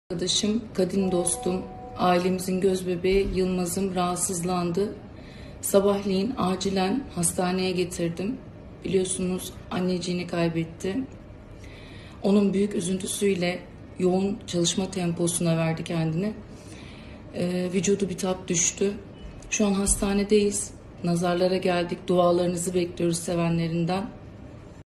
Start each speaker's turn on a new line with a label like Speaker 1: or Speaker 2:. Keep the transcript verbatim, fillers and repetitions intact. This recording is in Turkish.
Speaker 1: Arkadaşım, kadim dostum, ailemizin gözbebeği Yılmaz'ım rahatsızlandı. Sabahleyin acilen hastaneye getirdim. Biliyorsunuz anneciğini kaybetti. Onun büyük üzüntüsüyle yoğun çalışma temposuna verdi kendini. Ee, vücudu bitap düştü. Şu an hastanedeyiz. Nazarlara geldik. Dualarınızı bekliyoruz sevenlerinden.